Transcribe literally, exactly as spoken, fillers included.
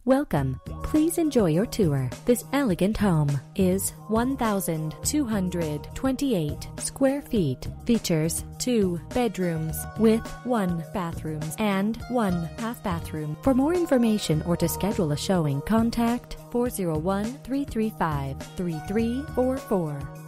Welcome. Please enjoy your tour. This elegant home is one thousand two hundred twenty-eight square feet. Features two bedrooms with one bathroom and one half bathroom. For more information or to schedule a showing, contact four oh one, three three five, three three four four.